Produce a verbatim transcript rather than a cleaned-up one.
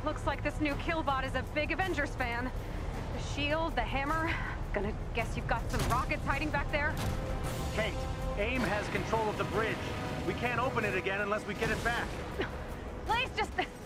Looks like this new killbot is a big Avengers fan. The shield, the hammer. Gonna guess you've got some rockets hiding back there? Kate, AIM has control of the bridge. We can't open it again unless we get it back. Please just